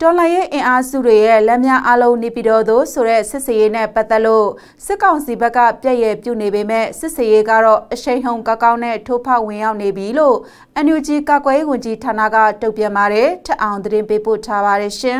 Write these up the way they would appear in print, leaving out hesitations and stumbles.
တော်လှန်ရေးအင်အားစုတွေရဲ့လက်များအလုံးနေပြည်တော်သို့ဆိုတဲ့စစ်စေးရေးနဲ့ပတ်သက်လို့စစ်ကောင်စီဘက်ကပြည့်ရပြုနေပေမဲ့စစ်စေးရေးကတော့အရှိန်ဟုန်ကောင်းနဲ့ထိုးဖောက်ဝင်ရောက်နေပြီလို့ NUG ကာကွယ်ရေးဝန်ကြီးဌာနကတုံ့ပြန်ပါတယ်ထပ်အောင်သတင်းပေးပို့ထားပါတယ်ရှင်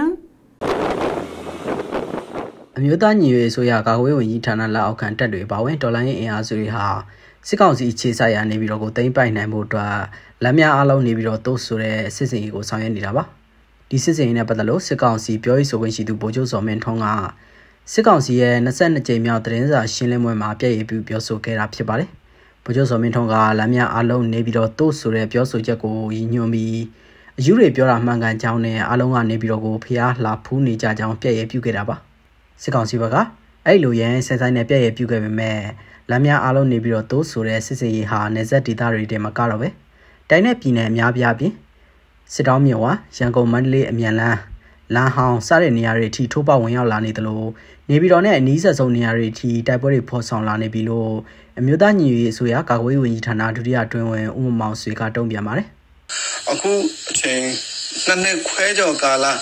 အမျိုးသားညီညွတ်ရေးဆိုရကာကွယ်ရေးဝန်ကြီးဌာနလက်အောက်ခံတပ်တွေပါဝင်တော်လှန်ရေးအင်အားစုတွေဟာစစ်ကောင်စီအခြေစိုက်ရာနေပြည်တော်ကိုသိမ်းပိုက်နိုင်ဖို့အတွက်လက်များအလုံးနေပြည်တော်သို့ဆိုတဲ့စစ်စင်ရေးကိုဆောင်ရွက်နေတာပါဒီစစ်စင်ရေးနဲ့ပတ်သက်လို့စစ်ကောင်စီပြောရေးဆိုခွင့်ရှိသူဗိုလ်ချုပ်စော်မင်းထွန်းကစစ်ကောင်စီရဲ့22ကြိမ်မြောက်သတင်းစာရှင်းလင်းပွဲမှာပြည့်ရပြုပြောဆိုခဲ့တာဖြစ်ပါတယ်ဗိုလ်ချုပ်စော်မင်းထွန်းကလက်များအလုံးနေပြည်တော်သို့ဆိုတဲ့ပြောဆိုချက်ကိုရည်ညွှန်းပြီးအယူတွေပြောတာမှန်ကန်ကြောင်းနဲ့အလုံးကနေပြည်တော်ကိုဖျားလှဖူးနေကြကြောင်းပြည့်ရပြုခဲ့တာပါစစ်ကောင်စီဘက်ကအဲ့လိုရန်စင်ဆိုင်နဲ့ပြည့်ရပြုခဲ့ပေမဲ့လက်များအလုံးနေပြည်တော်သို့ဆိုတဲ့စစ်စင်ရေးဟာနေဆက်ဒေသတွေထဲမှာကတော့ပဲတိုင်းနဲ့ပြည်နယ်အများပြားပြင်စစ်တောင်းမြို့ဝရန်ကုန်မန္တလေးအမြန်လမ်းလမ်းဟောင်းစတဲ့နေရာတွေအထိထိုးပေါက်ဝင်ရောက်လာနေတယ်လို့နေပြည်တော်နဲ့အနီးဆက်ဆုံးနေရာတွေအထိတိုက်ပွဲတွေဖော်ဆောင်လာနေပြီလို့အမျိုးသားညီညွတ်ရေးအစိုးရကာကွယ်ရေးဝန်ကြီးဌာနဒုတိယအတွင်းဝန်ဦးမောင်ဆွေကတုံ့ပြန်ပါတယ်အခုအချိန်နှစ်ခွဲကျော်ကာလ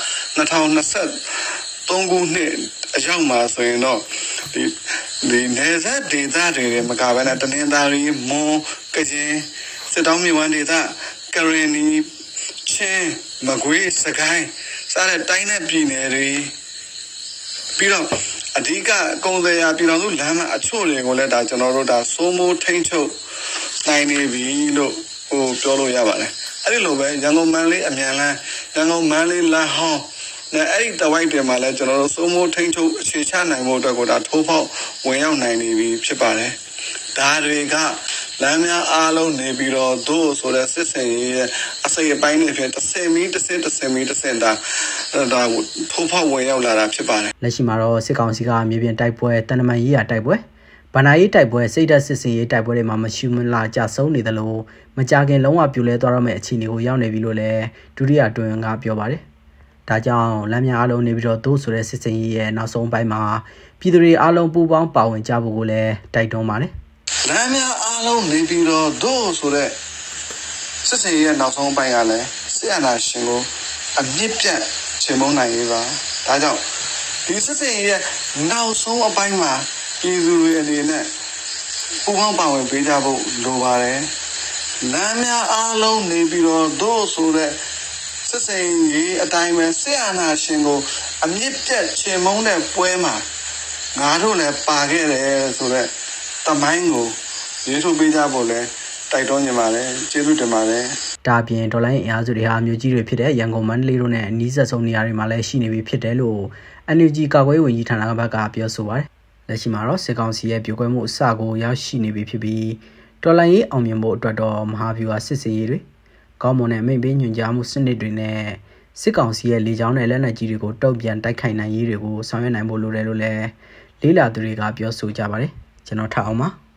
2023ခုနှစ်အရောက်မှာဆိုရင်တော့ဒီနေဆက်ဒေသတွေမကဘဲနဲ့တနင်္သာရီမွန်ကရင်စစ်တောင်းမြဝဒေသကရင်နီချင်းမကွေးစကိုင်းစတဲ့တိုင်းနဲ့ပြည်နယ်တွေပြီးတော့အဓိကကုန်းစရာပြည်တော်စုလမ်းမအချို့တွေကိုလည်းဒါကျွန်တော်တို့ဒါစိုးမိုးထိန်းချုပ်နိုင်နေပြီလို့ပြောလို့ရပါတယ်အဲ့ဒီလိုပဲရန်ကုန်မန္တလေးအမြန်လမ်းရန်ကုန်မန္တလေးလမ်းဟောင်းနဲ့အဲ့ဒီတဝိုက်တွေမှာလည်းကျွန်တော်တို့စိုးမိုးထိန်းချုပ်အခြေချနိုင်ဖို့အတွက်ကိုဒါထိုးဖောက်ဝင်ရောက်နိုင်နေပြီဖြစ်ပါတယ်ဒါတွေကလမ်းများအားလုံးနေပြီးတော့တို့ဆိုတဲ့စစ်စင်ရေးရဲ့အစိပ်အပိုင်းတွေဖြစ်10မီတစ်စင်ဒါထိုးဖောက်ဝင်ရောက်လာတာဖြစ်ပါတယ်လက်ရှိမှာတော့စစ်ကောင်စီကမြေပြင်တိုက်ပွဲတန်တမန်ရေးရာတိုက်ပွဲဗန္ဒာရေးတိုက်ပွဲစိတ်ဓာတ်စစ်စင်ရေးတိုက်ပွဲတွေမှာမရှိမလားကြဆုံးနေတယ်လို့မကြခင်လုံးဝပြိုလဲသွားတော့မယ့်အခြေအနေကိုရောက်နေပြီလို့လည်းဒုတိယအတွင်းကပြောပါတယ်ဒါကြောင့်လမ်းများအားလုံးနေပြီးတော့သို့ဆိုတဲ့စစ်စင်ရေးရဲ့နောက်ဆုံးပိုင်းမှာပြည်သူတွေအားလုံးပူးပေါင်းပါဝင်ကြဖို့ကိုလည်းတိုက်တွန်းပါတယ်လမ်းများအားလုံးနေပြီးတော့တို့ဆိုတဲ့စစ်စင်ရဲ့နောက်ဆုံးပိုင်းကလည်းစစ်အာဏာရှင်ကိုအမြင့်ပြတ်ချေမှုန်းနိုင်ရေးပါဒါကြောင့်ဒီစစ်စင်ရဲ့နောက်ဆုံးအပိုင်းမှာပြည်သူတွေအနေနဲ့ပူးပေါင်းပါဝင်ပေးကြဖို့လိုပါတယ်လမ်းများအားလုံးနေပြီးတော့တို့ဆိုတဲ့စစ်စင်ရေးအတိုင်းပဲစစ်အာဏာရှင်ကိုအမြင့်ပြတ်ချေမှုန်းတဲ့ပွဲမှာငါတို့လည်းပါခဲ့တယ်ဆိုတဲ့တမိုင်းကိုရေးထုတ်ပေးကြဖို့လဲတိုက်တွန်းနေပါတယ်ကျေးဇူးတင်ပါတယ်ဒါပြင်ဒေါ်လာအင်အားစုတွေဟာမြို့ကြီးတွေဖြစ်တဲ့ရန်ကုန်မန္တလေးတို့နဲ့အနီးစပ်ဆုံးနေရာတွေမှာလည်းရှိနေပြီဖြစ်တယ်လို့ NUG ကာကွယ်ရေးဝန်ကြီးဌာနကဘက်ကပြောဆိုပါတယ်လက်ရှိမှာတော့စစ်ကောင်စီရဲ့ပြိုကွဲမှုအစကိုရောက်ရှိနေပြီဖြစ်ပြီးဒေါ်လာရေးအောင်မြင်ဖို့အတွက်တော့မဟာဗျူဟာစစ်စေးရေးတွေကောင်းမွန်တဲ့မိန့်ပေးညွှန်ကြားမှုစနစ်တွေနဲ့စစ်ကောင်စီရဲ့လေကြောင်းနဲ့လက်နက်ကြီးတွေကိုတုံ့ပြန်တိုက်ခိုက်နိုင်ရေးတွေကိုဆောင်ရွက်နိုင်ဖို့လိုတယ်လို့လည်းလေးလာသူတွေကပြောဆိုကြပါတယ်ကျွန်တော်ထပ်အောင်ပါ